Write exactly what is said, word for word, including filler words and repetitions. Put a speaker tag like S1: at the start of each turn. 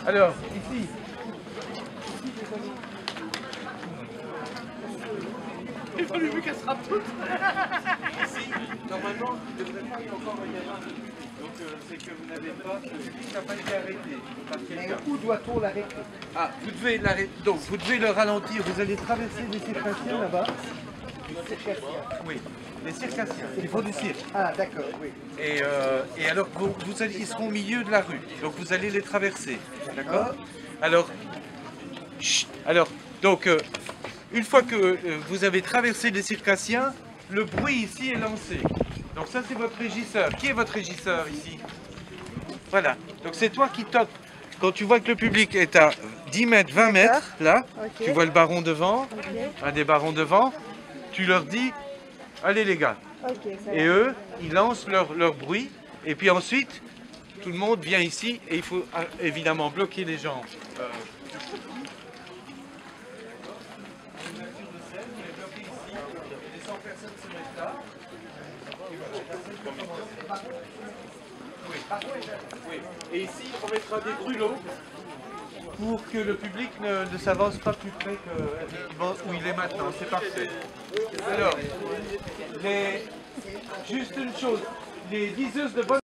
S1: Alors, ici. Il faut lui qu'elle sera toute. Ici, normalement, il ne devrait pas y encore y avoir. Donc, euh, c'est que vous n'avez pas, le public n'a pas été arrêté par quelqu'un.
S2: Où doit-on l'arrêter?
S1: Ah, vous devez l'arrêter. Donc, vous devez le ralentir. Vous allez traverser les circassiens là-bas.
S2: Les circassiens.
S1: Oui, les circassiens. Ils font du cirque.
S2: Ah, d'accord, oui.
S1: Et, euh, et alors, vous, vous allez, ils seront au milieu de la rue. Donc, vous allez les traverser. D'accord? Alors, chut, alors, donc, euh, une fois que euh, vous avez traversé les circassiens, le bruit ici est lancé. Donc ça, c'est votre régisseur. Qui est votre régisseur ici? Voilà. Donc c'est toi qui toques. Quand tu vois que le public est à dix mètres, vingt mètres, là,
S3: Okay.
S1: tu vois le baron devant,
S3: Okay.
S1: un des barons devant, tu leur dis, allez les gars.
S3: Ok, ça
S1: Et
S3: va.
S1: eux, ils lancent leur, leur bruit. Et puis ensuite, tout le monde vient ici et il faut euh, évidemment bloquer les gens. Euh, Oui. Et ici, on mettra des brûlots pour que le public ne, ne s'avance pas plus près que effectivement, où il est maintenant. C'est parfait. Alors, les... juste une chose, les diseuses de bonne